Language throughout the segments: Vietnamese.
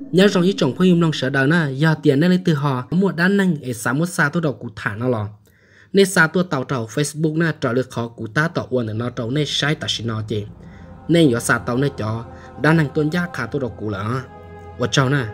nhớ trong ý chồng phơi im lòng sợ đời na giờ tiền nên lấy từ họ một đan nanh ở xã một xa tôi đầu cụ thả nó lò nên xa tôi tàu trầu Facebook na trở được khó cụ ta tàu uốn ở nó trầu nên sai ta xin nó chị nên giờ xa tàu nên cho đan nanh tuân giá khá tôi đầu cụ là và trầu na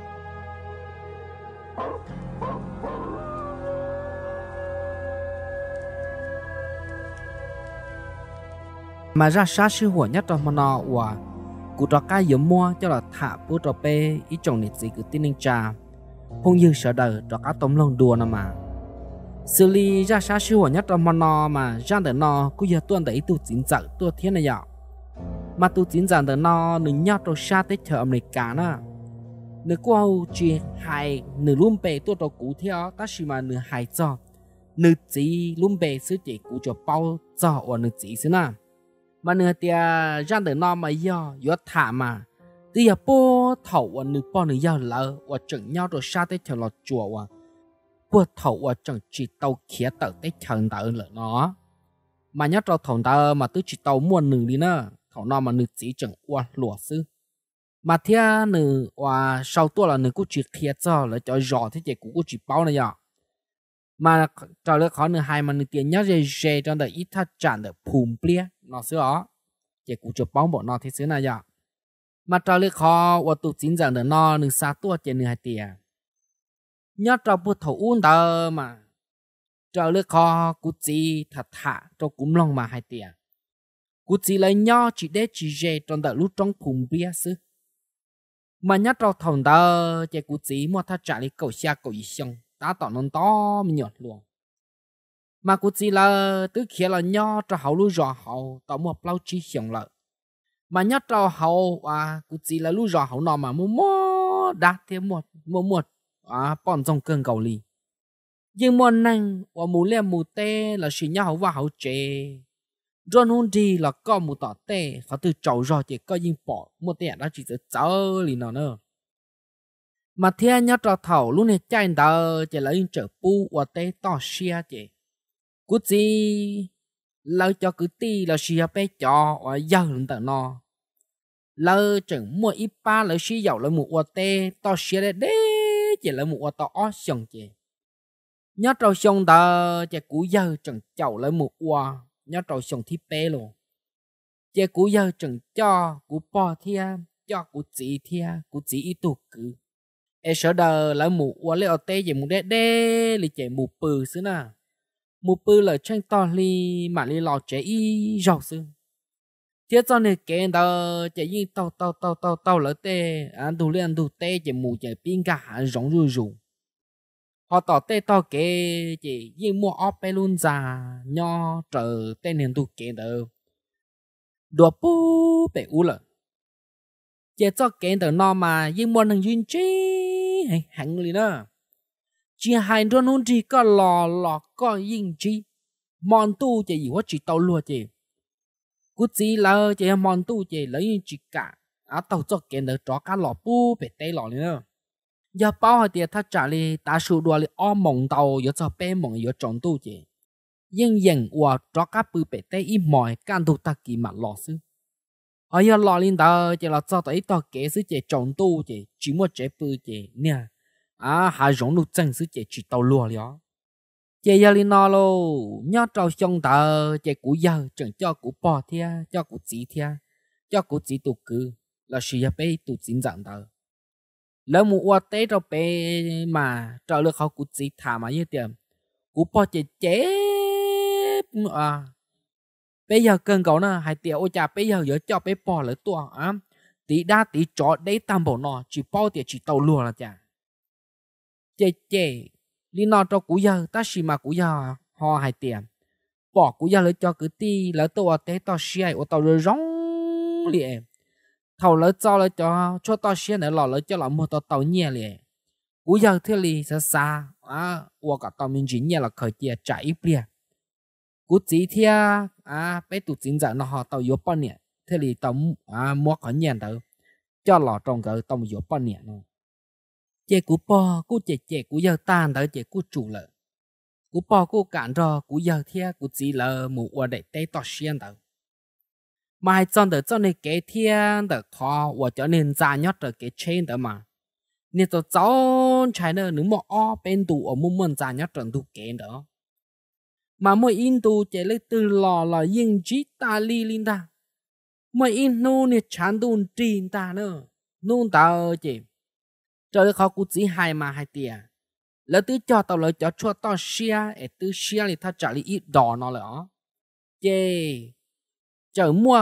mà ra sát sưหัวnhất trong món nọ và cụ trò cái giống mua cho là thả bút trò pe ý chồng nịt gì cứ tin ninh trà không như sợ đời trò cá tôm lông đùa nè mà xử lý ra sát sưหัวnhất trong món nọ mà ra đời nọ cứ giờ tuần đấy tu chính trợ tu thiên này ạ mà tu chính trợ đời nọ nửa nhát trò sát tới chờ America nè nửa qua chỉ hai nửa luôn pe tu trò cụ theo ta chỉ mà nửa hai cho nửa chỉ luôn pe sư chỉ cụ cho bao cho và nửa chỉ xí nè mà nửa tia ra đời nọ mà do thả mà thì giờ po thầu và nửa po nửa giờ lỡ và chừng nhau rồi sát tới chờ lọt chùa và po thầu và chừng chỉ tàu khía tờ tới chờ tờ lỡ nó mà nhớ cho thầu tờ mà tôi chỉ tàu mua nửa đi nữa thầu nọ mà nửa chỉ chừng qua lúa sư mà thia nửa và sau tua là nửa cũng chỉ khía cho là cho rõ thế chỉ cũng chỉ bao này ạ mà trở lại khó nửa hai mà nửa tiền nhớ dễ trong đời ít thắt chặt được phùm plia nó xưa đó chỉ cũng chụp bóng bộ nó thế xưa này ạ mà trở lại khó và tụ chính rằng được nó nửa xa tua chỉ nửa hai tiền nhớ cho bút thầu uốn tờ mà trở lại khó cũng chỉ thật thà cho cũng lòng mà hai tiền cũng chỉ lấy nhau chỉ để chỉ dễ trong đời lúc trong phùm plia xưa mà nhớ cho thằng tờ chỉ cũng chỉ mua thắt chặt đi cầu xa cầu gì xong ta tỏ non to mình nhọt luôn mà cũng chỉ là từ khi là nhỏ cho hậu lúc rõ hậu tỏ một lâu chỉ xong lợi mà nhớ cho hậu cũng chỉ là lúc rõ hậu nọ mà mua đắt thêm một bọn trong cơn cầu lì nhưng mà năng và mù lem mù tê là chỉ nhau hậu và hậu chế rồi hôn đi là có mù tỏ tê họ từ trầu rồi chỉ có những bỏ một tê đó chỉ chở lì nó nữa mà theo nhớ cho thầu lúc này chạy đờ chỉ lấy chở pu và tê to xia chị cú gì lấy cho cứ ti là xia bé cho và giờ lên tận nó lấy chừng mua ít ba lấy xia dầu lấy một và tê to xia đấy chỉ lấy một và to ó xong chị nhớ cho xong đờ chỉ cú giờ chừng chậu lấy một và nhớ cho xong thi bé luôn chỉ cú giờ chừng cho cú bỏ thia cho cú chỉ ít tu cứ e sợ đờ lại mù qua lấy ở tê gì mù đê li chạy mù pừ xứ nè mù pừ là tranh to li mà li lò chạy y rau xứ thiết cho nên kẹn đờ chạy y tao lỡ tê ăn đủ liền đủ tê chạy mù chạy pin cả rong rù họ tỏ tê to kê chạy y mua ốp pe luôn già nho trời tê nên đủ kẹn đờ đùa pu bể u lợ chạy cho kẹn đờ no mà y mua thằng duyên chi hẳn liền đó chỉ hai đứa nó chỉ có lò có yên chi mòn tu chỉ có chỉ tàu lúa chỉ cú chỉ là chỉ mòn tu chỉ lấy chỉ cả tàu cho cái nữa cho cá lò pu bị tê lò nữa giờ bao hồi tiền thắt trả li ta sưu đua li mỏng tàu giờ cho bé mỏng giờ tròn tu chỉ yên và cho cá pu bị tê im mỏi can tu ta kỳ mặt lò xứ ở giờ lò lên tàu chỉ là cho tới tàu kế xứ chỉ tròn tu chỉ một chế pu chỉ nè hai giống lúc chân xứ chỉ tàu lúa liao chỉ giờ lên nó lô nhớ trâu xong tờ chỉ cú giờ chẳng cho cú bỏ thia cho cú chỉ tụ cứ là suy bé tụ chính dạng tờ lỡ một quả té trâu bé mà trâu được họ cú chỉ thả mà như tiền cú bỏ chỉ chế bây giờ cần cậu nè hai tiểu ôi cha bây giờ cho bé bỏ lại tua tí đa tí chó đấy tam bộ nó chỉ bao tiền chỉ tàu lúa là chả chê li nó cho cú giờ ta xì mà cú giờ họ hai tiền bỏ cú giờ lấy cho cứ ti lấy tôi té to xia ở tàu rồi rong liền thầu lấy cho lấy cho to xia này lò lấy cho là mua tàu nhẹ liền cú giờ thế li xa xa của cả tàu mình chỉ nhẹ là khởi tiền trả ít liền cú chỉ thia bé tụt chính giờ nó họ tàu yếu bao nhiêu thế li tàu mua khỏi nhẹ tàu cho lò trong cái tàu yếu bao nhiêu nó chế cú po cú chế cú giờ tan tới chế cú chủ lợ cú po cú cản rồi cú giờ thia cú chỉ là một quả để tê to xiên tới mà hai chân tới cho nên cái thiên tới khó và cho nên ra nhất rồi cái trên tới mà nên tao cháu trái nữa nếu mà o bên tụ ở mông mần già nhá trận tụ kén đó mà mỗi in tụ chạy lấy từ lò là yên chí ta li linh ta mỗi in nô nè chán tụ trìn ta nữa nôn tao chị trời khó cú chỉ hai mà hai tiền lỡ tứ cho tao lỡ cho chua tao xia để tứ xia thì tao trả lý ít đỏ nó lỡ chê chờ mua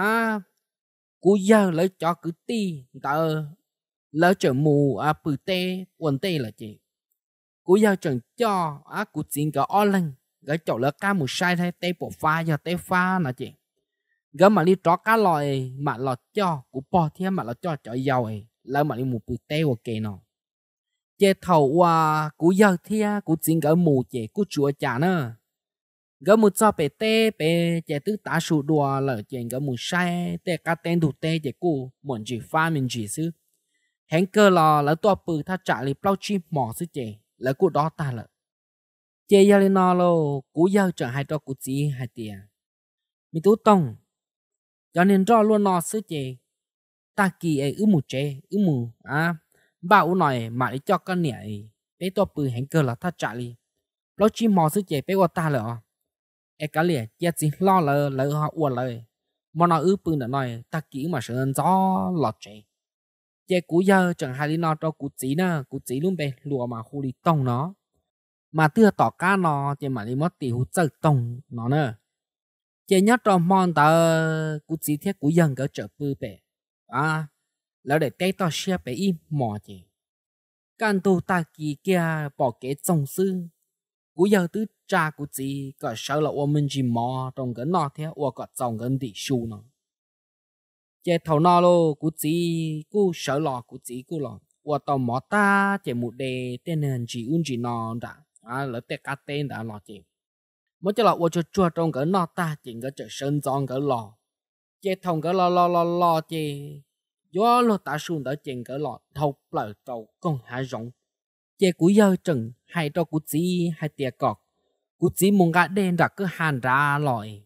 cú giờ lấy cho cứ ti tao lỡ chờ mù bự tê quần tê là chị cú giờ chẳng cho cú chính cái o lên cái chỗ lỡ cá một sai thay tê bộ pha giờ tê pha là chị gỡ mà đi chó cá lòi mà lọt cho cú bỏ thêm mà lọt cho giàu ấy lỡ mà đi một bự tê ok nó chế thầu cú giờ thia cú chính cái mù chế cú chúa trả nữa gỡ một cho bể tê bể chế tứ tá sụ đùa lỡ chế gỡ một sai tê cá tên đủ tê chế cú muốn chỉ pha mình chỉ xứ hẹn cơ lò lỡ tua bự tha trả lý bao chi mỏ xứ chế lỡ cú đó ta lỡ chế giờ lên nó lô cú giờ chẳng hay cho cú chỉ hay tiền mình tú tông cho nên cho luôn nó xứ chế ta kỳ ấy một chế mù bảo nói mà để cho con nhẹ bé to bự hẹn cơ là ta trả lý bao chi mỏ xứ chế bé qua ta lỡ cái liền chia chỉ lo lỡ họ uổng lời mà nó bự nữa nói ta kỳ mà sợ gió lọt chế chế cú giờ chẳng hay đi nó cho cú chỉ luôn bề lùa mà khu đi tông nó mà tưa tỏ cá nó chế mà đi mất tỷ hút chơi tông nó nữa chế nhất trong mòn tờ cú chỉ thiết cú dân cái chợ bự bềแล้วđể tay to xe bề im mò chế can tu ta kỳ kia bỏ cái trồng sư cú giờ tứ cha cú chỉ có sợ là mình chỉ mò trong cái nọ thế có trồng cái tỷ xu nó chế thầu nọ lô cú chỉ cú sợ lò cú chỉ cú lò tao mỏ ta chế một đề tên hình chỉ chỉ nọ đã lỡ tê cá tên đã lò chế mỗi cho lò cho chua trong cái nọ ta chỉ cái chợ sơn giòn cái lò chế thòng cái lò chế gió lò ta xuống đỡ chèn cái lò thâu lở trâu con hạ rộng chế cú giờ chừng hay cho cú chỉ hay tiệt cọt cú chỉ muốn gã đen đặt cứ hàn ra lòi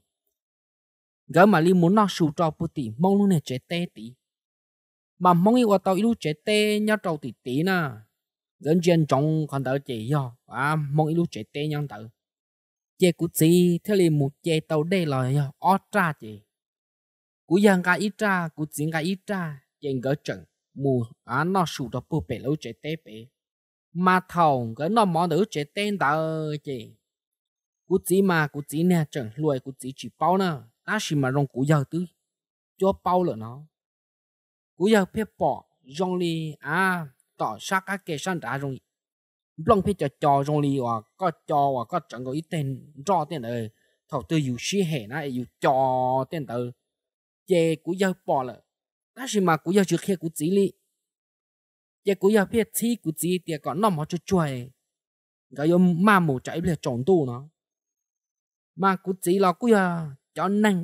gỡ mà li muốn nó sụt cho bút tỉ mong luôn này chế tê tỉ mà mong yêu tao yêu chế tê nhá trâu tỉ tỉ nè gần trên trong còn đỡ chế do mong yêu chế tê nhá đỡ chế cú chỉ theo li một chế tàu đây là do ót ra chế cú giang cái ít ra cú chính cái ít ra trên gỡ chừng mù nó sụt cho bút bể lâu chế tê bể mà thầu cái nó món đỡ chế tên đỡ chế cú chỉ nè chừng lùi cú chỉ bao nè ta chỉ mà rong cú giờ tứ cho bao了nó cú giờ phê bỏ rong li tỏ sát các cái sản đã rong long phê cho rong li có chẳng có ít tên cho tên đời thầu tư yêu sĩ hệ na yêu cho tên đời chế cú giờ bỏ了ta chỉ mà cú giờ chưa khi cú chỉ li chế cú giờ phê chi cú chỉ thì còn nó mà cho chơi cái yêu ma mù chạy bây giờ trộn tu nó mà cú chỉ là cú giờ cho nên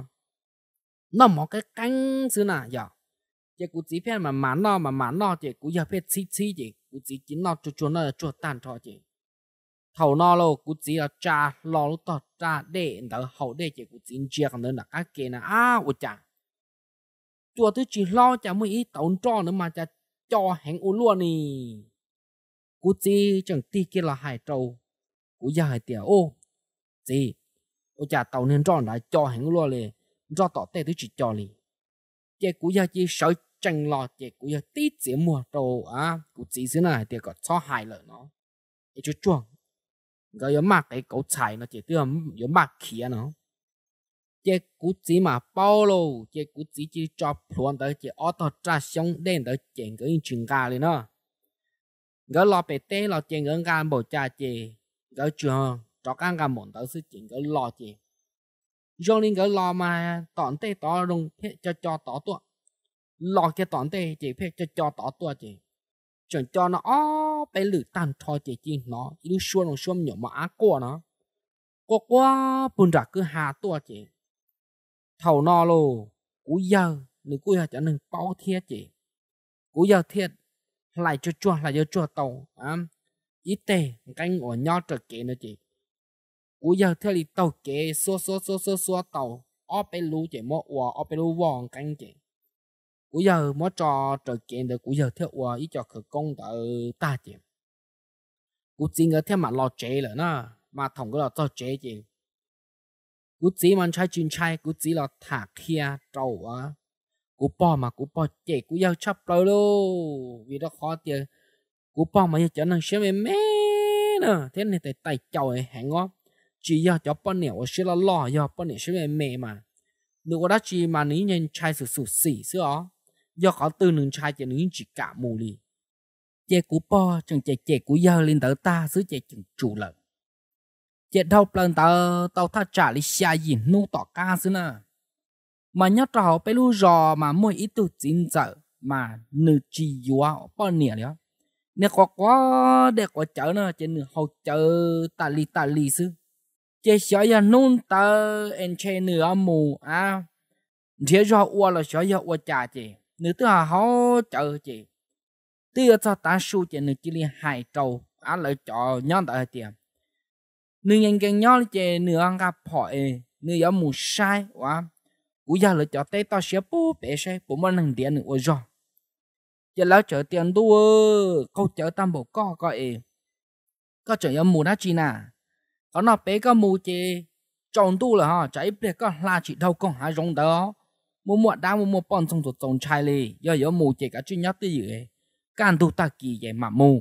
nó một cái cánh xưa nè giờ chỉ cú chỉ phê mà nó chỉ cú giờ phê chi chỉ cú chỉ nó cho nó cho tan cho chỉ thầu nó lo cú chỉ là cha lo lúc đó cha để đỡ hậu để chỉ cú chỉ chia còn nữa là cái kia nè ôi chà chùa thứ chỉ lo chả mới ít tốn cho nữa mà chả cho hẹn u luôn nè cú chỉ chẳng ti kia là hải trâu cú giờ hải tiệt gì ôi chà tàu nên cho lại cho hẹn luôn liền cho tỏ tê tới chỉ cho liền chế cú giờ chỉ sợ tranh lọt chế cú giờ tí chỉ mua đồ cú chỉ xí này thì có cho hại lợi nó để cho chuông cái giống mặc cái cấu chải nó chỉ tiêu giống mặc kia nó chế cú chỉ mà bao lô chế cú chỉ cho luôn tới chế ở tàu tra xong đen tới chèn cái chuyện gà liền nó cái lò bể tê lò chèn cái gà bổ trà chế cái trường cho các gà mỏng tới sự chèn cái lò chế do nên cái lò mà tỏn tê tỏ rung cho tỏ tua lò cái tỏn tê chỉ phê cho tỏ tua chỉ chẳng cho nó bé lử tan thôi chỉ nó cứ xuông nhỏ mà á qua nó có quá bùn rạc cứ hà tua chỉ thầu nó lô cú giờ nếu cú giờ cho nên bao thiết chỉ cú giờ thiết lại cho chua tàu ít tê canh ở nhau trở kế nữa chỉ cú giờ theo đi tàu kế xua tàu ở bên lú chỉ mua ở bên lú vòng canh chỉ cú giờ mỗi trò trở kiện được cú giờ theo qua ý cho khởi công tại ta chị cú chỉ ngờ theo mà lo chế rồi nó mà thằng cái là cho chế chị cú chỉ mình trai chuyên trai cú chỉ là thả kia trâu á cú bỏ mà cú bỏ chế cú giờ chấp rồi luôn vì đó khó tiền cú bỏ mà giờ trở nên xem mẹ nè thế này tại tay chầu ấy hẹn ngon chỉ giờ cho bọn nẻo sẽ là lo giờ bọn nẻo sẽ mẹ mà nếu có đá chi mà ní nhân trai sự sụt xỉ xưa ó do có từ nương trai cho ní chỉ cả mù li chế cú po chẳng chế cú giờ lên tới ta giữ chế chừng chủ lợn chế đâu lần tao ta trả lý xa gì nu tỏ ca xưa nè mà nhớ trò bé lu rò mà mỗi ít tu chín giờ mà nữ chỉ dọa bao nhiêu đó nè quá để có chở nó trên nửa hậu chở ta lì xứ chế sợ ya nôn tờ en che nửa mù à chế do qua là sợ ya qua trả chế nửa thứ họ chở chế từ cho ta su chế nửa chỉ li hai trâu á lại cho nhon tại tiền nửa nhân cái nhon chế nửa ăn gặp hỏi nửa ya mù sai quá cú giờ lại cho tết tao sẽ bố bé sai bố mà năng điện nữa rồi chế lỡ chở tiền đua câu chở tam bộ có có chở ya mù đã chi nà có nó bé có mù chê trồng tu là ha trái bé có là chỉ đâu con hái rong đó mua đá mua bọn trong tụt trồng chai lì giờ mù chê cả chuyện nhát tí gì can tu ta kỳ vậy mà mù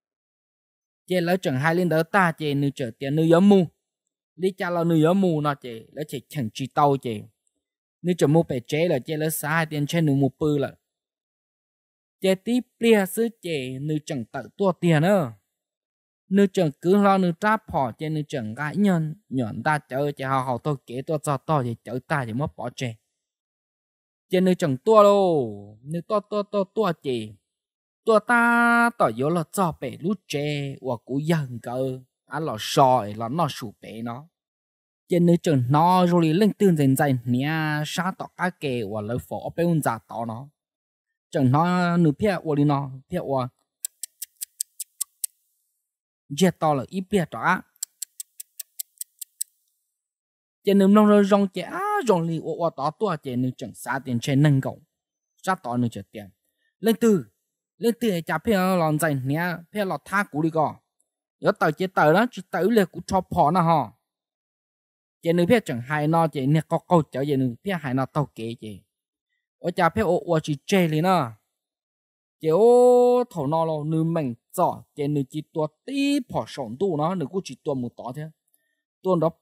chê lỡ chẳng hai lên đó ta chê nữ chở tiền nữ mù đi cha là nữ mù nó chê lỡ chê chẳng chỉ tàu chê nữ chở mua bé chê là chê lỡ xá hai tiền chê nữ mù bự là chê tí bia sứ chê nữ chẳng tự tua tiền nữa nữ chẳng cứ lo nữ tráp họ trên nữ chẳng gãi nhân nhọn ta chơi cho họ tôi kế tôi cho to thì chơi ta thì mất bỏ chè trên nữ chẳng tua đâu nữ to chè tua ta tỏ yếu là cho bể lút chè hoặc cú dần cơ ăn lò sỏi là nó sủ bể nó trên nữ chẳng nó rồi lên tương dần dần nè sát tỏ cá kề hoặc lấy phở bê un giả tỏ nó chẳng nó nữ phía hoặc đi nó phía hoặc giờ to là ít biết đó trên nấm nông rồi rong chè rong li ô tỏ tua chè nương chẳng xa tiền chè nâng gọng sát tỏ nương chè tiền lên từ chả phía lòn dày nè phía lọt tha cũ đi co nhớ tờ chè tờ đó chỉ tờ liệt của cho phò nó hò chè nương phía chẳng hai nó chè nè có câu chở chè nương phía hai nó tàu kế chè ở chả phía ô chỉ chè li nó chè ô thổ nó lo nương mình rõ chè nương chỉ tua tí phò sổng tu nó nương cũng chỉ tua một tỏ thế tua đó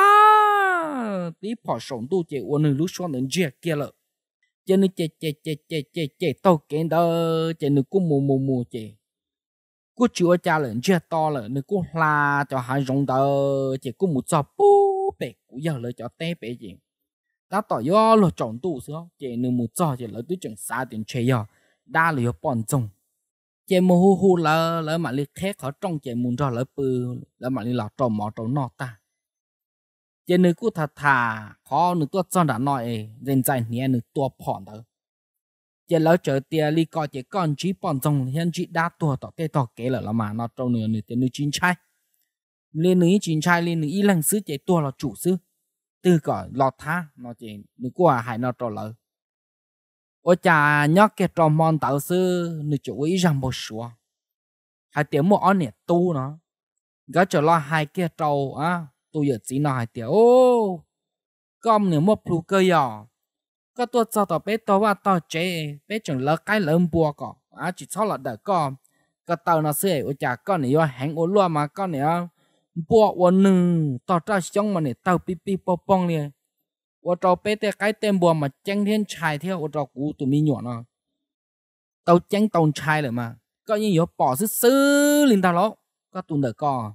ba tí phò sổng tu chè ô nương lúc xoan nương chè kia lợ chè nương chè tàu kế đó chè nương cũng mù chè cũng chịu cha lợn chè to lợ nương cũng la cho hai rong đó chè cũng một cho bố bể cũng giờ lợ cho té bể chè ta tỏ yo lo trồng tu xưa chè nương một cho chè lợ tôi chẳng xa tiền chè yo đa liều bọn trồng chè mù hu lỡ mà liệt khét ở trong chè muốn cho lỡ bự lỡ mà liệt lọt trồng mỏ trồng nọ ta chè nữ cứ thà khó nữ tua cho đã nói dần dần nhẹ nữ tua phòn đó chè lỡ chờ tia li coi chè con chỉ bọn trồng hiện chỉ đa tua tỏ tê tỏ kế lỡ mà nó trồng nữ tên nữ chín trai lên nữ chín trai lên nữ y lăng sứ chè tua là chủ sứ từ cõi lọt tha nó chè nữ qua hải nó trò lỡ ôi cha nhóc cái trò mòn tạo sư nữ chủ ý rằng một số hai tiếng một on nè tu nó gái trở lo hai cái trâu tu giờ chỉ nói hai tiếng ô con nếu một plu cơ giò có tôi cho tao bé tao và tao chế bé chẳng lỡ cái lớn bùa cỏ chỉ cho là đỡ con cái tao nó sẽ ôi cha con này do hẹn ô loa mà con này bùa ôn nương tao ra xong mà này tao pi po pong liền ô trò bé te cái tem bùa mà tranh thiên trai theo ô trò cũ tụi mi nhỏ nó tao tranh tông trai rồi mà coi như yếu bỏ xứ lên tao lỗ có tụi đỡ co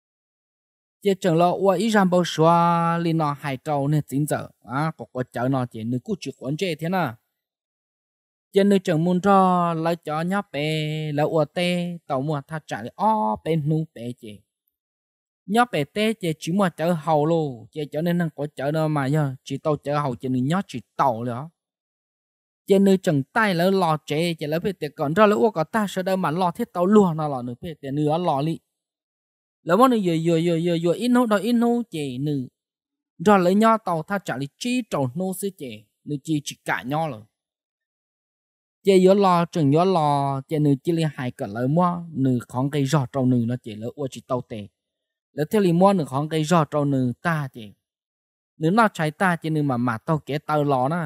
chỉ chẳng lo ô ý rằng bao xóa lên nó hai trâu nên chính giờ có chợ nó chỉ nữ cú chịu quấn chế thế nào chỉ nữ chẳng muốn cho lấy cho nhóc bé lấy ô tê tàu mua tha trả bên nu bé chỉ nhóc bé tê chỉ mua chợ hầu luôn chỉ cho nên năng có chợ đâu mà giờ chỉ tàu chợ hầu chỉ nữ nhóc chỉ tàu nữa chỉ nữ chẳng tay lấy lò chế chỉ lấy bé tiệt còn cho lấy ô có ta sẽ đâu mà lò thiết tàu luôn nó lò nữ bé tiệt nữ lò li lỡ món này giờ in nô chè nữ rồi lấy nhau tàu tha trả lý chi trầu nô sư chè nữ chi chỉ cả nhau rồi chế yếu lo chừng yếu lo chế nữ chỉ li hại cả lời mua nữ không cây giọt trâu nữ nó chế lỡ ô chỉ tàu tệ lỡ theo li mua nữ không cây giọt trâu nữ ta chế nữ nó chạy ta chế nữ mà tàu kế tàu lò nè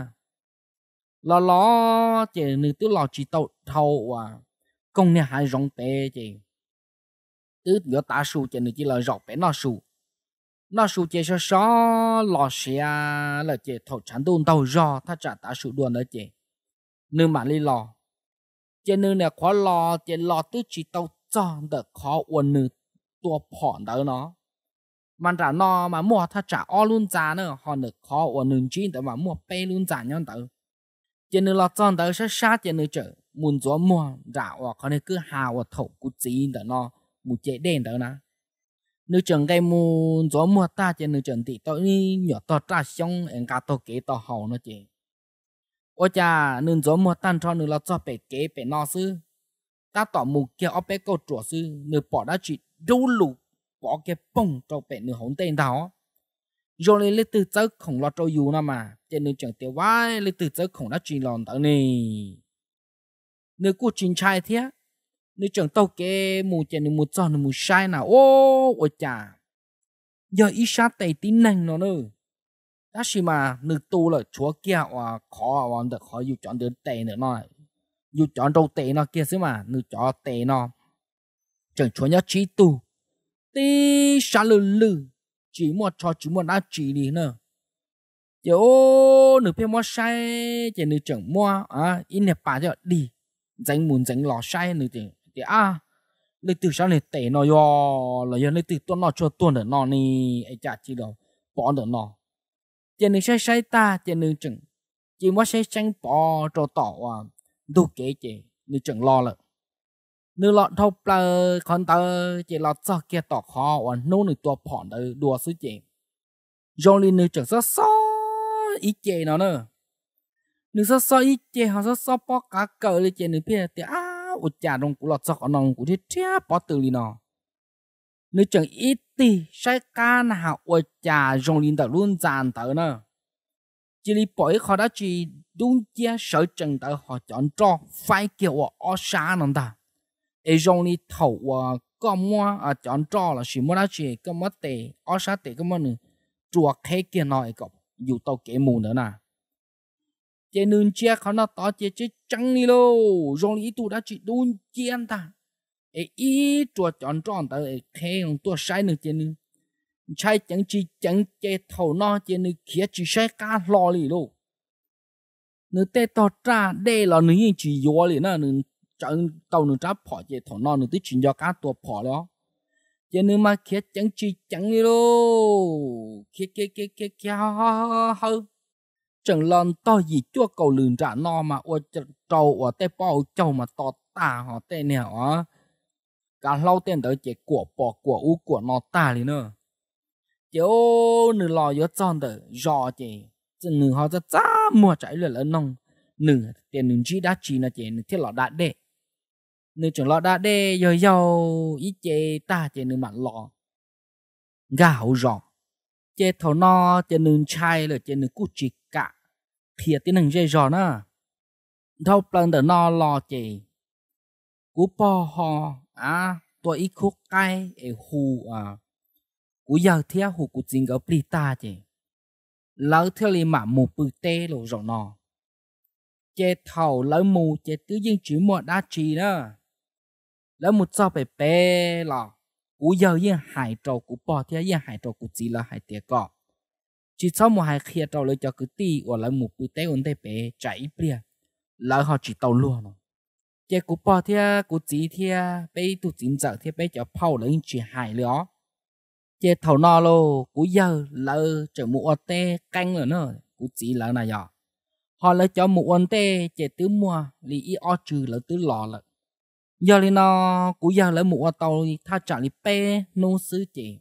lo chế nữ tứ lò chỉ tàu thâu công nhà hai rong tệ chế tứ yếu ta su chế nữ chỉ là giọt bé nó su chế sao lò xe là chế thầu chán đun tàu giò ta trả ta su đuôn đó chế nữ mà li lò chế nữ này khó lò chế lò tứ chỉ tàu cho được khó uốn nữ tua phỏn đó nó mà trả nó mà mua ta trả o luôn giá nữa họ được khó uốn nữ chỉ để mà mua pe luôn giá nhau đó chế nữ lò chọn đó sẽ sát chế nữ chở muốn gió mua trả hoặc có thể cứ hào thầu cú gì đó nó muốn chế đen đó nè nữ chừng cái muốn gió mua ta chế nữ chừng thì tôi nhỏ to trả xong em cả tôi kế to hậu nó chế ôi cha nữ gió mua tan cho nữ là cho bể kế bể nó sư ta tỏ mù kia ở bể câu chùa sư nữ bỏ đã chỉ đâu lù bỏ cái bông cho bể nữ hỗn tên đó rồi lấy từ giấc khổng lồ trâu dù mà trên nữ chừng tiêu vãi lấy từ giấc khổng đã chỉ lòn tới này nữ cô chính trai thế nữ chừng tàu kế mù trên nữ mù cho nữ mù sai nào ôi cha giờ ít sát tay tín năng nó nữa ta chỉ mà nữ tu là chúa kia khó được khó dù chọn được tệ nữa nó dù chọn đâu tệ nó kia xí mà nữ chọn tệ nó chẳng chúa nhớ trí tu tí xa lư chỉ một đã chỉ đi nữa chứ nữ phía mua sai chỉ nữ chẳng mua in nè bà cho đi dành lò sai nữ thì lấy từ sao này tệ nó là giờ lấy từ tuần nó cho tuần nữa nó ni ai chả chỉ đâu bỏ được nó chỉ nữ sai ta chỉ nữ chẳng chỉ mua sai tranh bỏ cho tỏ đủ kế chỉ nữ chẳng lo了nữ lọt thâu plơ con tơ chỉ lọt cho kia tỏ khó nô nữ tua phỏn đời đùa sư chỉ rồi liền nữ chẳng so ít chế nó nữa nữ so ít chế họ so bỏ cả cờ lên chế nữ phía thì ôi cha đông cũng lọt cho con nòng cũng thế chia bỏ từ liền nó nữ chẳng ít thì sai ca nào ôi cha rồi liền tờ luôn dàn tờ nữa chỉ li bỏ khó đã chỉ đúng chia sở chẳng tờ họ chọn cho phải kiểu ở xa nó ta ai dùng đi thầu có mua chọn cho là chỉ mua đã chỉ có mất tệ ở sát tệ có mất nữa chùa khai kia nói cậu dù tao kể mù nữa nè trên nương chiaเขาnó tao chia chứ trắng đi lô dùng đi tu đã chỉ đun chiên ta ai ý chùa chọn cho tao ai khai ông tua sai nữa trên nương sai chẳng chỉ chẳng chế thầu nó trên nương kia chỉ sai cá lò lì lô nương tê tao ra đây là nương chỉ vô lì nè nương chẳng tàu nương trả bỏ chế thầu nó nương tới chuyện cho cá tua bỏ đó trên nương mà kia chẳng chỉ chẳng đi lô kia hơn chẳng lần to gì chua cầu lường trả nó mà ôi trâu ở tê bao trâu mà to ta họ tê nè cả lâu tên tới chế của bỏ của u của nó ta đi nữa chứ nửa lò yếu tròn tới giò chế chừng nửa họ ra mua trái lửa lớn nông nửa tiền nửa chỉ đã chỉ là chế nửa thiết lò đã đê nửa chẳng lò đã đê giờ ít chế ta chế nửa mặn lò gạo giò chế thầu no chế nửa chai là chế nửa cút chỉ cả thiệt tiếng nằng dây giò nữa thâu pleng từ no lò chế cú po ho tôi ít khúc cay ở hù cú giờ thia hù cú chính ở plita chế lỡ theo li mà mù bự tê lộ rồi nó chế thầu lỡ mù chế tự nhiên chỉ một đá trì đó lỡ một sao bể bể lò cú giờ yên hải trâu cú po thia yên hải trâu cú chỉ là hải tiệt cọ chỉ sau một hải kia trâu lấy cho cứ ti hoặc lỡ mù bự tê ổn tê bể chạy bia lỡ họ chỉ tàu luôn nó chế cú po thia cú chỉ thia bể tụ chính giờ thia bể cho phao lấy chỉ hải nữa chế thầu no lô cú giờ lỡ chở mũ tê canh rồi nữa cú chỉ lỡ này giờ họ lấy cho mũ tê chế tứ mua li y o trừ lỡ tứ lò lỡ giờ li nó cú giờ lỡ mũ tàu tha trả li pe nô sư chế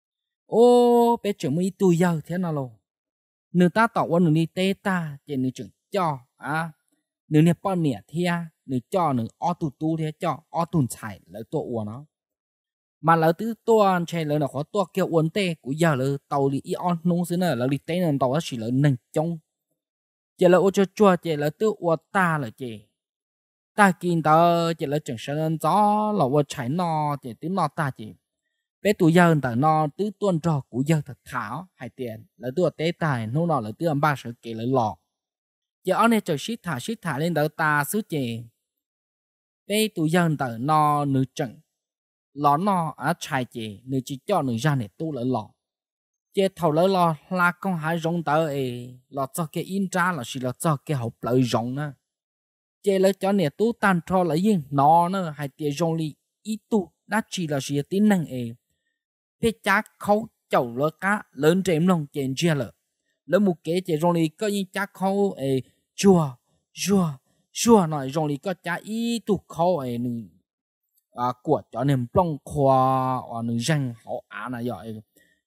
ô pe chở mũ tu giờ thế nào lô nửa ta tàu quân nửa đi tê ta chế nửa chừng cho nửa nè bao nè thia nửa cho nửa o tu thế cho o tùn chạy lỡ tổ uo nó mà lỡ tứ tuần chạy lỡ nó khó tua kêu uốn tê của giờ lỡ tàu đi on nung xứ này lỡ đi tê nên tàu nó chỉ lỡ nâng trong chỉ lỡ ô cho chua chỉ lỡ tứ uốn ta lỡ chỉ ta kinh tờ chỉ là chẳng sơn gió là vô trái nọ chỉ tiếng nọ ta chỉ bé tụi dân tờ nọ tứ tuần trò của dân thật thảo hay tiền là tụi tế tài nô nọ là tụi ba sự kể lại lọ giờ anh này chờ shit thả lên tờ ta xứ chè bé tụi dân tờ nọ nữ trận lọ nọ ở trái chè nữ chỉ cho nữ ra này tu lại lọ chè thầu lại lọ là con hải rong tờ ấy lọ cho cái in ra là chỉ là cho cái hộp lợi rong nữa chè lấy cho nè tu tan cho lấy yên nó nữa hay tiền rong li ít tu đã chỉ là gì tính năng ấy thế chắc khâu chậu lỡ cá lớn trên lòng chèn chia lỡ một cái chè rong li có những chắc khâu ấy chua nói rong li có chắc ít tu khâu ấy nữ của cho nên plong khoa ở nữ răng họ này vậy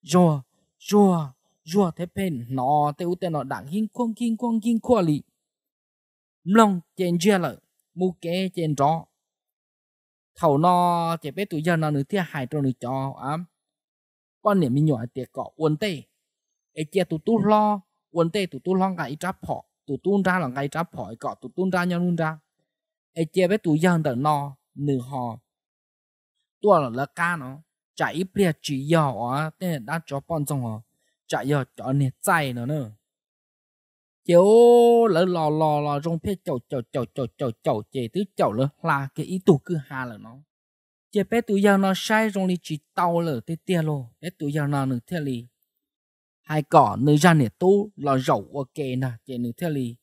chua thế pen nó tiêu tên nó đặng hiên khoa li lòng chèn chia một cái chèn rõ thầu nó chỉ biết tụi dân nó nữa thì hại cho nữa cho con niệm mình nhỏ tiệt cọ uốn tê ấy chia tụi tu lo uốn tê tụi tu lo cái trap họ tụi tu ra là cái trap họ cọ tụi tu ra nhau luôn ra ấy chia biết tụi dân đỡ nó nửa họ tua là cá nó chạy bia chỉ nhỏ tên đã cho con trong họ chạy giờ cho nè chạy nữa chiếu lỡ lò trong phía chậu chế thứ chậu lỡ là cái ý tụ cứ hà là nó chế bé tụi giờ nó sai trong đi chỉ tàu lỡ tê tia lô bé tụi giờ nó nửa theo lì hai cỏ nửa ra nè tu là rậu ok nè chế nửa theo lì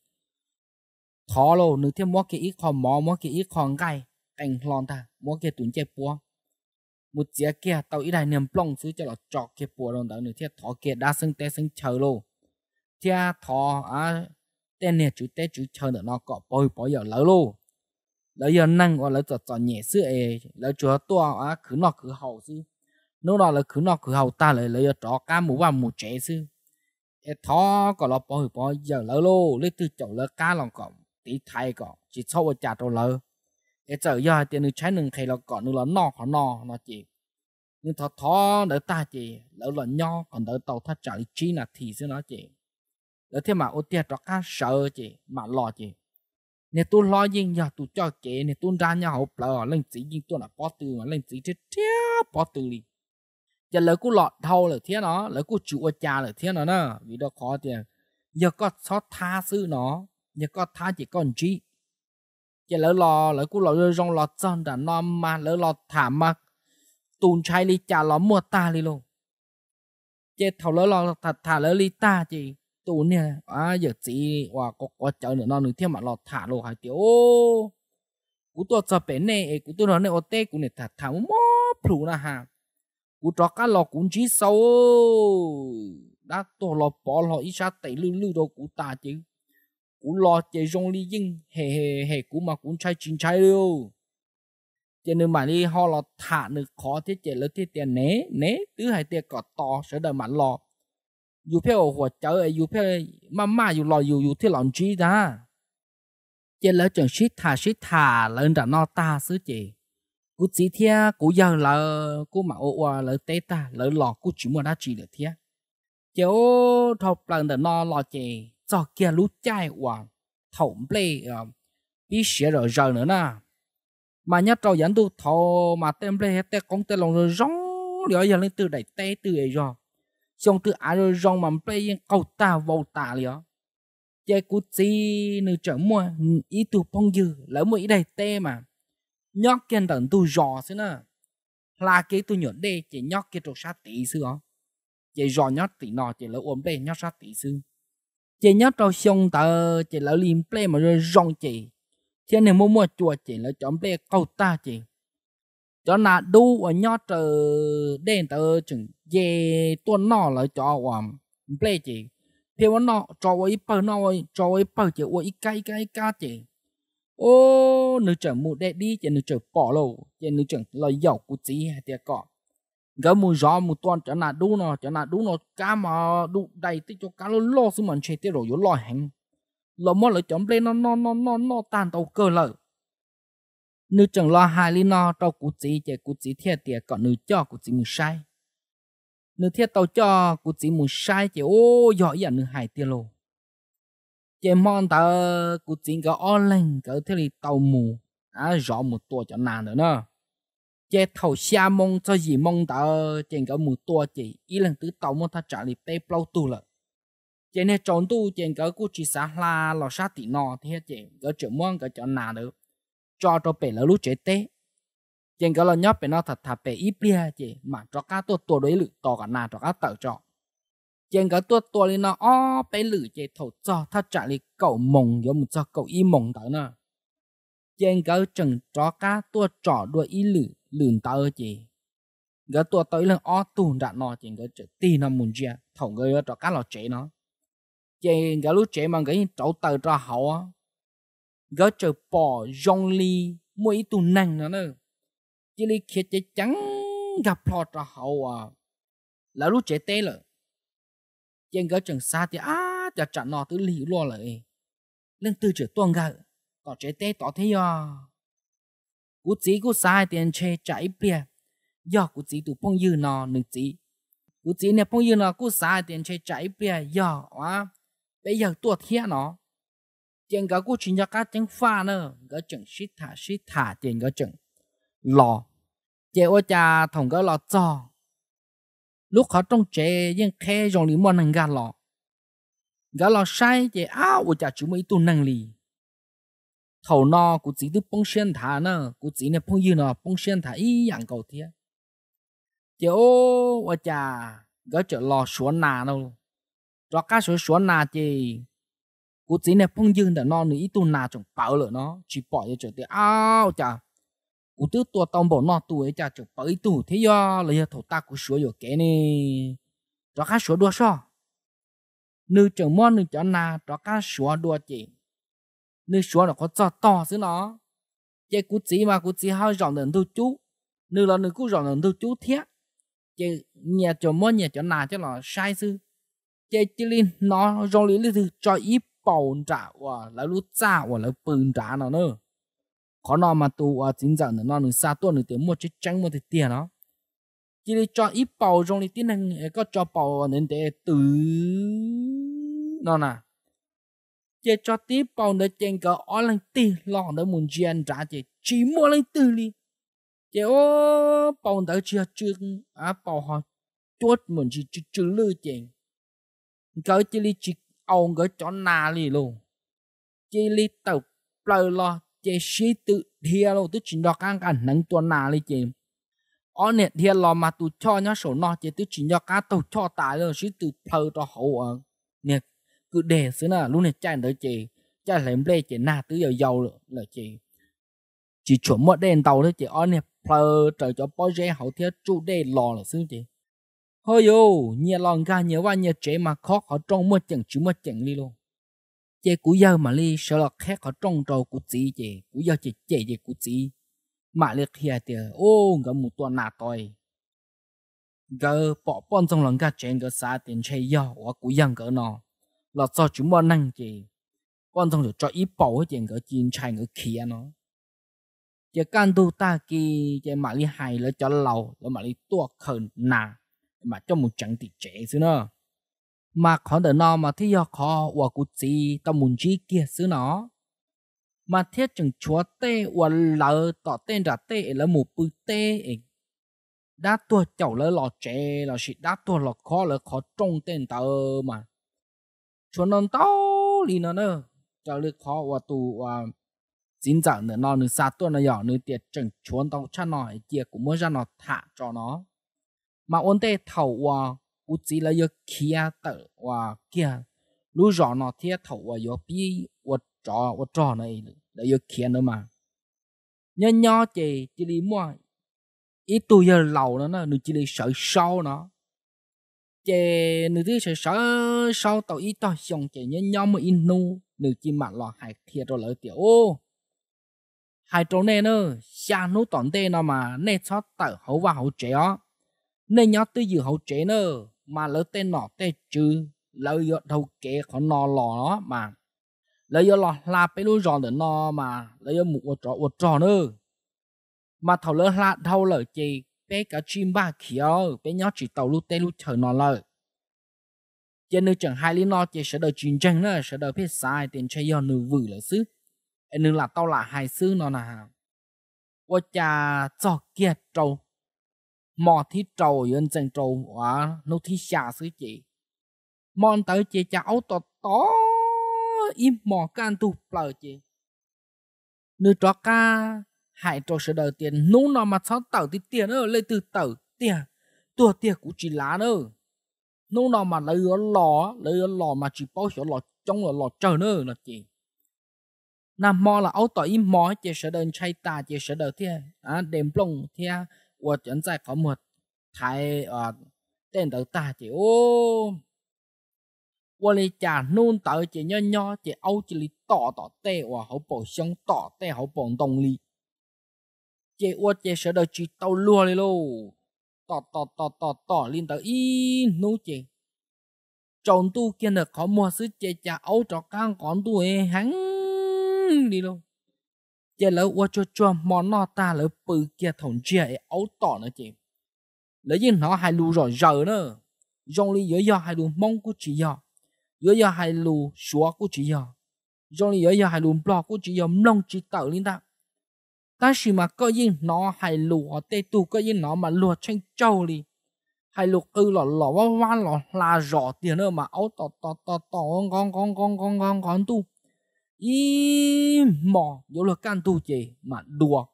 thọ lô nửa theo mót cái ít còn mót cái ít còn gai cành lon ta mót cái tụi chế búa một chiếc kia tàu ít đại niềm plong xứ cho là chọc cái búa rồi đó nửa theo thọ kia đã xưng té xưng chờ lô thia thọ tên này chú té chú chờ nữa nó có bồi giờ lỡ luôn lỡ giờ năng hoặc lỡ cho nhẹ xứ ấy lỡ chúa tua cứ nó cứ hậu xứ nếu đó là cứ nó cứ hậu ta lại lỡ giờ trọ cá mũ và mũ trẻ xứ thọ có là bồi giờ lỡ luôn lấy từ chậu lỡ cá lòng cọ tí thay cọ chỉ sau ở chả trâu lỡ giờ giờ tiền được trái nương khay là cọ nữa là nó chỉ nhưng thọ đỡ ta chỉ lỡ là nho còn đỡ tàu thắt trả chi là thì xứ nó chỉ ở thế mà ô tiệt đó cá sợ chị mà lo chị nè tôi lo gì giờ tôi cho chị nè tôi ra nhà hộp lờ lên chỉ gì tôi là bỏ từ mà lên chỉ chết bỏ từ đi giờ lỡ cứ lọt thâu là thế nó lỡ cứ chịu cha là thế nó nè vì đó khó tiền giờ có sót tha sư nó giờ có tha chỉ còn chi giờ lỡ cứ lọt rong lọt chân đã non mà lỡ lọt thả mà tuôn chai đi cha lọ mua ta đi luôn chết thầu lỡ lọt thả lỡ đi ta chị tụi nè giờ chị và có chợ nữa nó nữa thêm mà lọt thả lô hai tiểu cú tôi cho bé này cú tôi nói này ô tê cú này thả mó phù na ha cú cho cá lò cú chỉ sâu đã tôi lò bỏ lò ít sát tẩy lư đâu cú ta chứ cú lò chơi rong li dinh hè cú mà cú trái luôn cho nên mà đi họ lò thả được khó thế chơi lớn thế tiền né thứ hai tiền cọt to sẽ đợi mà lò dù theoหัวเจอdù theo mà dù lò dù theo lòng trí đó chỉ lỡ chừng shit thả lên đã no ta xứ chị cú chỉ theo cú giờ lỡ cú mà ô lỡ té ta lỡ lò cú chỉ mua đã chỉ được theo chiếu thọc lần đã no lò chị cho kia lú chai và thổng play bí xỉa rồi giờ nữa nè mà nhớ trâu dẫn tu thọ mà tem play hết té con té lòng rồi rong rồi giờ lên từ đẩy té từ ấy rồi xong từ rồi rong mà play câu ta vô ta liền chơi cú chi nữ trở mua ý tu phong dư lỡ mua ý đây tê mà nhóc kiên tận tu rò xí nè là cái tu nhọn đê chỉ nhóc kia trộn sát tỷ xứ ó chỉ rò nhóc tỷ nọ chỉ lỡ ôm đê nhóc sát tỷ xứ chỉ nhóc trâu xong tờ chỉ lỡ lim play mà rồi rong chỉ thế nên mua chùa chỉ lỡ chọn play câu ta chỉ cho nà đu ở nhóc tờ đen tờ chừng về tuần nọ lại cho hoàng play chỉ thì nó cho với bờ chỉ với cái chỉ ô nữ trở một đệ đi chỉ nữ trở bỏ lô chỉ nữ trở lời giàu của chị hay tiệt cọ gỡ mùi gió một tuần cho nà đu nó cá mà đu đầy tích cho cá lo xứ mình chơi tiệt rồi vô lo hành lo mất lại chấm play nó tan tàu cơ lợi nữ chẳng lo hai li nó tàu của chị chỉ của chị thiệt tiệt còn nữ cho của chị một sai nữ thiết tàu cho cụ chỉ một sai chỉ ô giỏi giờ nữ hải tiêu lô chỉ mong tờ cụ chỉ có online có thế thì tàu mù rõ một tua cho nàng nữa nè chế thầu xa mông cho gì mông tờ trên cái một tua chỉ ý lần tứ tàu một thà trả lý bê plau tu lợ chế này trốn tu trên cái cú chỉ xả la lò sát tỉ nọ thế chế cái chuyện mong cái cho nàng được cho bể là lúc chế té trên cái là nhóc bể nó thật thật bể ít bia chế mà cho cá tua đối lự to cả nàng cho cá tờ cho trên cái tua lên nó bể lự chế thầu cho thà trả lý cậu mông giống một cho cậu y mông tờ nè trên cái chừng cho cá tua trọ đuôi y lửng tờ chế cái tua tới lần tuôn đã nó trên cái chữ ti nó muốn chia thầu người cho cá lò chế nó trên cái lúc chế mà cái cháu tờ cho hậu á cái chữ bỏ rong ly mỗi tu năng nữa chỉ li khi chế trắng gặp lọt cho hậu là lúc chế té rồi trên cái chừng xa thì chả chả nó tới lì lo lại lên từ chữ tuần gạo tỏ chế té tỏ thế cú chỉ cú sai tiền chế chạy bia do cú chỉ tụ phong dư nó nương chỉ cú chỉ này phong dư nó cú sai tiền chế chạy bia do bây giờ tua thiệt nó tiền cái cú chỉ cho các tiếng pha nữa cái chừng shit thả tiền cái chừng lò chế ô cha thằng cái lò cho lúc họ trong chế nhưng khe dùng lý món hàng gà lò cái lò sai chế ô cha chú mấy tu năng lì thầu nó cú chỉ được bông sen thả nữa cú chỉ này phong dư nó bông sen thả ý dạng cầu thiệt chế ô cha cái chợ lò xuống nà đâu cho cá số nà thì cú chỉ này phong dương đã nó nữa tu nà trong bảo lợ nó chỉ bỏ cho trời chả cú tứ tua tông bộ nó tuổi chả chụp bảo tu thế do là thầu ta cú số rồi cái này cho cá số đua so nữ chẳng món nữ cho nà cho cá số đua chỉ nữ số là có cho to xứ nó chứ cú chỉ mà cú chỉ hơi rộng đến tu chú nữ là nữ cú rộng đến tu chú thiết chứ nhà cho món nhà cho nà cho là sai sư chế chỉ linh nó rong lý từ cho ít bầu trả là lúc trả là bừng trả nó nữa khó nó mà tu chính rằng nó nửa xa tuần nửa tiếng một chiếc trắng một tiền nó chỉ li cho ít bầu rong lý tiến hành có cho bầu nên để từ nó nè chế cho tiếp bầu để trên cái ở lên tiền lon để muốn gen trả chỉ mua lên từ đi chế bầu để chưa bầu họ chốt mình chỉ lư chèn cái chỉ li chỉ ông cái chó nà li luôn chỉ li tàu plei lo chỉ sĩ tự thia luôn tức chính đó các anh nâng tuần nà li chỉ ở nè thia lo mà tụ cho nhá sổ nó chỉ tức chính do cá tàu cho tài rồi sĩ tự plei cho hậu nè cứ để xứ nào luôn này chạy tới chạy lấy plei chỉ nà tứ giàu là chỉ chuẩn một đèn tàu thôi chỉ ở nè plei trời cho bao giờ hậu thia chủ đề lo là xứ chỉ thôi yo nhà lòng ga nhớ qua nhà trẻ mà khó họ trong một chừng đi luôn chế cú giờ mà đi sợ là khác họ trong trâu cú chỉ chế cú giờ chế cú chỉ mà liệt kia thì gặp một tuần nà toi gỡ bỏ bọn trong lòng ga trẻ gỡ xa tiền chơi giờ hoặc cú giờ gỡ nó là do chúng bọn năng chế bọn trong được cho ít bảo hết tiền gỡ chín chạy gỡ kia nó chế can tu ta kỳ chế mà đi hài lấy cho lầu rồi mà đi tua khẩn nà mà trong một trận thì trẻ xứ nó mà khó đỡ nó mà thấy do khó và cụ gì tao muốn chi kia xứ nó mà thiết chừng chúa tê và lỡ tỏ tên ra tê là một bự tê đã tua chậu lỡ lọ trẻ là sự đã tua lỡ khó trong tên tao mà chúa non tao đi nó nữa cho lỡ khó và tù và chính dạng nữa nó nữa xa tua nó nhỏ nữa tiệt chừng chúa tao cha nói kia cũng mới ra nó thả cho nó mà ôn tê thầu và cú chỉ là do kia tự và kia lúc rõ nó thiết thầu và do bi và trò này là do kia nữa mà nhân nhỏ chỉ đi mua ít tuổi giờ lâu nó chỉ đi sợ sau nó chỉ nữ thứ sợ sau tàu ít tao xong chỉ nhân nhỏ mà in nu nữ chỉ mặc là hai thiệt rồi lợi tiểu hai chỗ này nữa xa nút toàn tê nó mà nè chót tự hậu và hậu trẻ nên nhớ tới dự hậu trẻ nữa mà lỡ tên nọ tên chứ lỡ do đầu kế khó nọ lò nó mà lỡ do lò là phải luôn giòn để nọ mà lỡ do một trò nữa mà thầu lỡ là thầu lỡ chỉ bé cả chim ba kiểu bé nhớ chỉ tàu lúc tên lúc chờ nọ lỡ trên nơi chẳng hai lý nọ chỉ sẽ đợi chiến tranh nữa sẽ đợi phía sai tiền chơi do nữ vử là xứ nên là tao là hai xứ nọ nà 我家做结州，毛ที่州人正州哇，努ที่下水节，毛到节家熬到多，一毛干都不节，nữ trò ca hại trò sự đời tiền nô nào mà sao tàu thì tiền ơ lấy từ tàu tiền tua tiền cũng chỉ lá nữa nô nào mà lấy ở lò mà chỉ bao số lò trong là lò trời nữa là chị nam mò là áo tỏi im mò chỉ sự đời chay ta chỉ sự đời thiên đêm plong thiên và chân dài có một thái tên đầu ta chỉ ô我哩家弄到只nhỏ nhỏ只欧只哩大地哇好保相大地好保动力，只我只晓得只到落哩咯，大领到一弄只，种都见得考莫是只只欧着刚讲都诶行哩咯，只了我就莫那大了不只同只诶欧大呢只，了因nó还路rồi giờ nữa，用哩有还路蒙古只要。有要还路说估计要，用有要还路不估计要弄知道领导，但是嘛个人nó还路我得度个人nó mà luộc trên châu đi，还路lò哇lò là rõ tiền nữa mà áo tọt con tu，ý mò有了干tu gì mà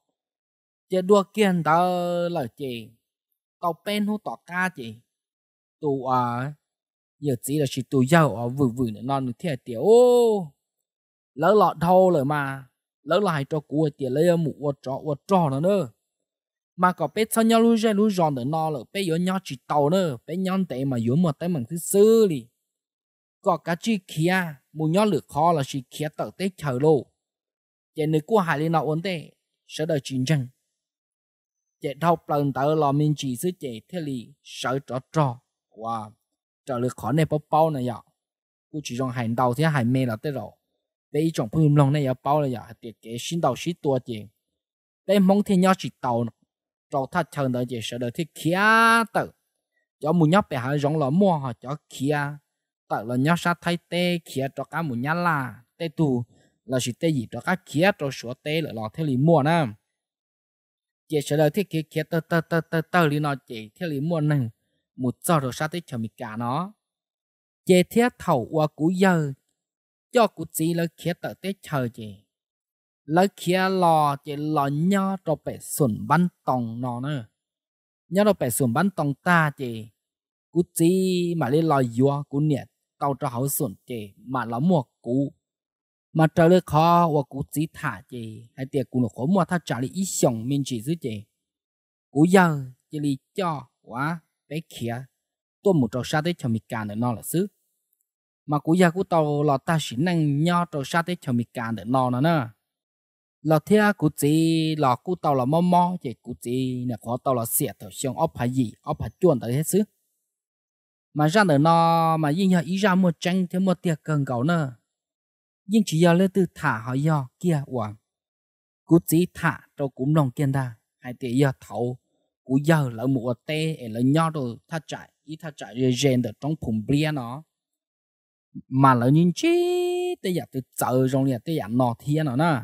đùa kiên đó là gì，到bên hú tọt ca gì，tu giờ chỉ là chỉ tụi giàu ở vừa nữa non thì tiểu lỡ lọt thâu rồi mà lỡ lại cho của tiền lấy mũ trò nữa mà có bé sao nhau lui giòn nữa no rồi bé yếu nhau chỉ tàu nữa bé nhon tệ mà yếu một tay mình thứ xưa đi có cả chi kia mù nhau lửa khó là chỉ kia tờ tết chờ lô chỉ nếu của hải lên nó ổn tệ sẽ đợi chiến tranh chỉ thâu lần tờ là mình chỉ sức chỉ thế li sợ trò wow trở lực khó này bao này ạ, cũng chỉ trong hành đầu thì hành mê là tới rồi, bây trong phim long này bao này ạ, tiết kế xin đầu xí tua tiền, bây mong thì nhau chỉ tàu, trâu thắt chân đợi chỉ sợ đợi thì kia tự, cho muốn nhau bé hai giống là mua họ cho kia, tự là nhau sát thay tê kia cho cả muốn nhau là tê tu là chỉ tê gì cho cả kia cho số tê là thế li mua nè, chỉ sợ đợi thì kia tơ li nó chỉ thế li mua nè. Một giờ rồi sao tới chờ mình cả nó, chế thiết thầu qua cú giờ, cho cú chỉ là kia tới tới chờ chị, lấy kia lò chị lò nhau cho bể xuân bắn tòng nó nữa, nhau cho bể xuân bắn tòng ta chị, cú chỉ mà lấy lò dừa cú nhiệt, tàu cho hậu xuân chị mà nó mua cú, mà trở lại khó qua cú chỉ thả chị, hay tiệt cú nó khó mua thà trả lại ít xong mình chỉ giữ chị, cú giờ chị đi cho quá. Bé kia tôi một trò sa tới cho mình càn để nó là xứ mà cú gia cú tàu là ta chỉ năng nhau trò sa tới cho mình càn để nó nè là thế cú chỉ là cú tàu là mò chỉ cú chỉ nè có tàu là xẹt tàu xong ốp phải gì ốp phải chuồn tới hết xứ mà ra để nó mà nhưng nhà ý ra một tranh thêm một tiệc cần cầu nè nhưng chỉ giờ lên từ thả họ do kia quả cú chỉ thả cho cũng lòng kiên ta hay tiệc giờ thấu cú giờ là một tê là nhau rồi thắt chạy rèn được trong phùng bia nó mà là nhìn chi tê giờ từ giờ trong này tê giờ nọ thiên nó nè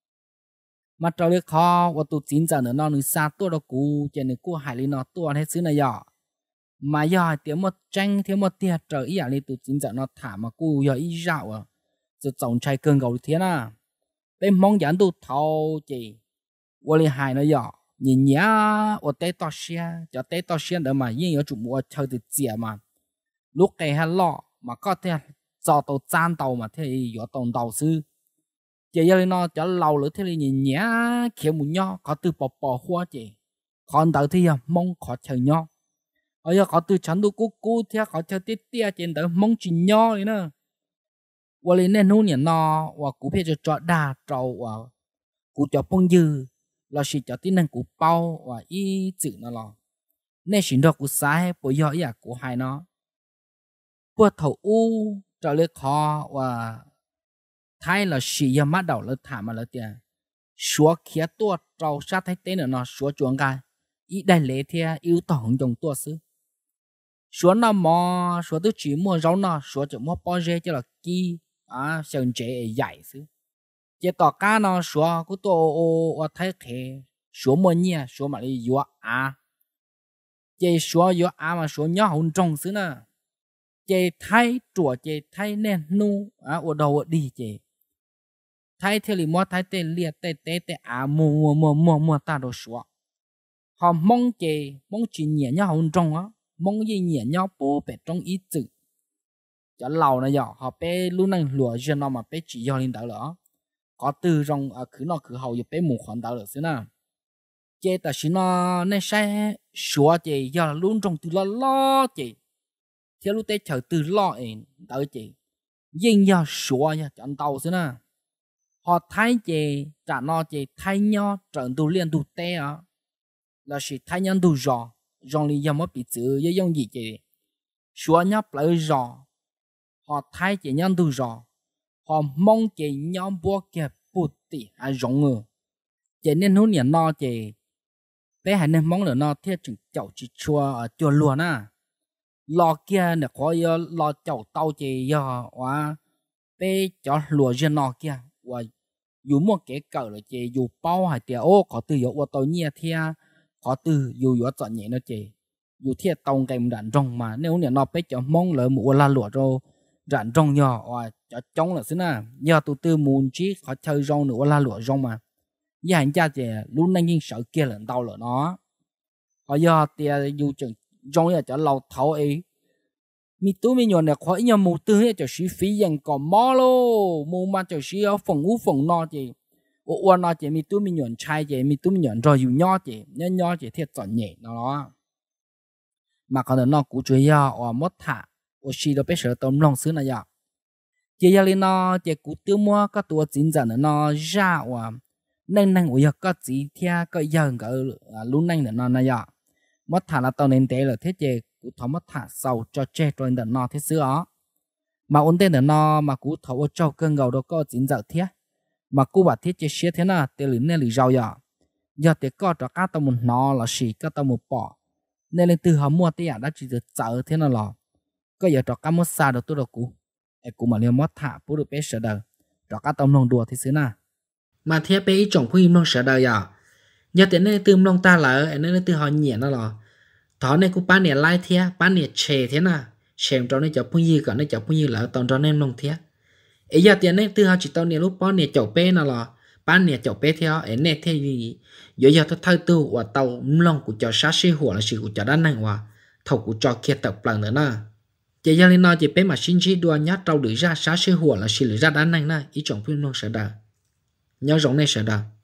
mà trâu lấy khó và tụ chín giờ nữa nó nữa xa tua đó cú trên này cú hải lên nó tua hết xứ này giờ mà giờ tiếng một tranh thiếu một tia trời ý lên tụ chín giờ nó thả mà cú giờ ý dạo à rồi trồng trái cơn gầu thiên à bên mong dẫn tụ thâu chị và lên hải nó giờ nhìn nhá ở tây to xe cho tây to xe đó mà nhưng ở chủ mua chơi từ dẻ mà lúc cái hay lo mà có thể cho tàu chan tàu mà thì ở tàu tàu sư chỉ giờ nó cho lâu nữa thì nhìn nhá kiểu một nhau có từ bỏ hoa chị còn đầu thì mong khó chơi nhau ở giờ có từ chắn đồ cú thì khó chơi tia trên đó mong chỉ nhau này nữa và lên nên nô nhiệt nó và cú phải cho đà trâu và cú cho bông dư là chỉ cho tin năng của bao và ý chữ nó là nên chỉ được của sai bởi do ý của hai nó bữa thầu u trở lại khó và thay là chỉ giờ mắt đầu là thả mà là tiền số kia tua trâu sát thấy tên nó số chuồng gai ý đại lệ thì yêu tổng trong tua sư số nó mò số tôi chỉ mua rau nó số chỉ mua bao giờ cho là kia sườn chế dạy sư chỉ tỏ cá nó số của tôi thấy thế số mua nhia số mà đi yếu à chế số yếu à mà số nhỏ hơn trong xứ nè chế thay chùa chế thay nên nu à ở đầu đi chế thay theo lý mua thay tên liệt tê à mua ta đồ số họ mong chế mong chỉ nhẹ nhau hơn trong á mong gì nhẹ nhau bố bé trong ý chữ cho lâu này giờ họ bé luôn năng lúa cho nó mà bé chỉ cho lên đảo nữa có từ trong cứ nó cứ hậu giờ bé một khoản đảo được xí nè chế ta chỉ nó nên sai sửa chế giờ luôn trong từ lo chế theo lúc tết chờ từ lo ấy đỡ chế nhưng giờ sửa nha chọn tàu xí nè họ thay chế trả nó chế thay nhau trận tu liên tu tê á là chỉ thay nhau tu rõ rong lý do mất bị chữ với dòng gì chế sửa nhấp lại rõ họ thay chế nhau tu rõ họ mong chế nhau bua kia bút tỉ hay rong ngờ chế nên hôn nhận nó chế bé hay nên mong là nó thiết chừng chậu chỉ chua luôn à lò kia nè có lò chậu tàu chế giờ quá bé cho lùa trên nó kia và dù một cái cỡ là chế dù bao hay tiền ô có từ yếu tàu nhẹ thia có từ dù chọn nhẹ nó chế dù thiệt tông cái đạn rong mà nếu nè nó bé cho mong là mua la lụa rồi đạn rong nhỏ và cho chống là xí nè giờ tụi tư muốn chí khó chơi rong nữa la lụa rong mà với hành cha chế luôn nên nhìn sợ kia lần đau là nó họ giờ tiền dù chừng rong là cho lâu thấu ấy mi tú mi nhọn là khó nhau một tư cho sĩ phí dành còn mò lô mua mà cho sĩ ở phòng no chị ô no chị mi tú mi nhọn trai chị mi tú mi nhọn rồi dù nho chị nho chị thiệt chọn nhẹ nó mà còn nó cũng chơi ở mất thả ô sĩ đó biết sợ tôm lòng xứ này giờ chị giờ lên nó chị cũng tiêu mua các tua chính dẫn nó ra và nên năng ủi có gì theo có giờ cái luôn năng nó này giờ mất thả là tao nên té là thế chị cú thọ mất thả sầu cho che rồi đợt nọ thế xưa ó mà ổn tên đợt nọ mà cú thọ ở trong cơn gầu đó có chính dạo thế mà cú bảo thế chế xía thế nào tiền lưỡi nên lưỡi giàu giờ tiền có cho cá tao một nọ là xì cá tao một bỏ nên lên từ họ mua tiền đã chỉ được chở thế nào là có giờ cho cá mất xa được tôi đâu cú mà liền mất thả bố được bé sợ đời cho cá tao nông đùa thế xưa nào mà thế bé chồng phu im nông sợ đời giờ tiền nên từ nông ta là nên từ họ nhẹ nó là thọ này cũng bán nè lai thế bán nè chè thế nào xem cho nó chọc phu gì còn nó chọc phu gì là toàn cho nên nông thế ấy giờ tiền này từ họ chỉ tao nè lúc bán nè chọc bé nào là bán nè chọc bé theo ấy nè thế gì giờ tôi thay tu và tàu nông của cho sát sĩ của là sự của cho đan năng và thầu của cho kia tập lần nữa nè chỉ giờ lên nói chỉ bé mà xin chỉ đua nhát trâu đuổi ra sát sĩ của là sự ra đan năng nè ý chồng phu nông sợ đà nhau giống này sợ đà